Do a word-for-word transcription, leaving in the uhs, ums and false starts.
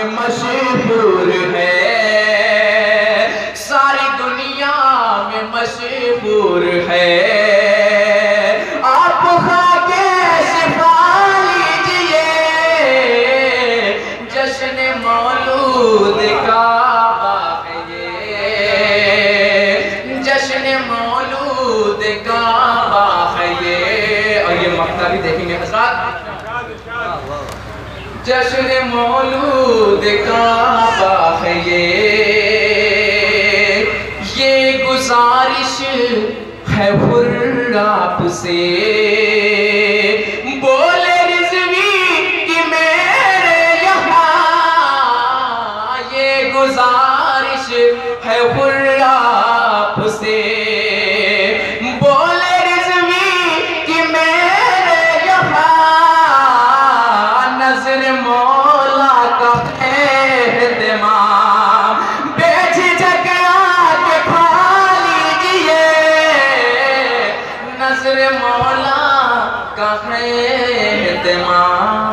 में मशहूर है, सारी दुनिया में मशहूर है। आप खाके शिफा लीजिए, जश्न मौलूद का है ये, जश्न मौलूद का है ये। और ये मक्ता भी देखेंगे हज़रात, जश्न मौलूद का है ये। ये गुजारिश है हुर्र आपसे, बोले रिज़वी कि मेरे यहाँ। ये गुजारिश है हुर्र आपसे, बोले रिज़वी कि मेरे यहाँ। नज़र मौला का एहतिमाम, बेझिझक आके खा लीजिए, नज़र मौला का एहतिमाम।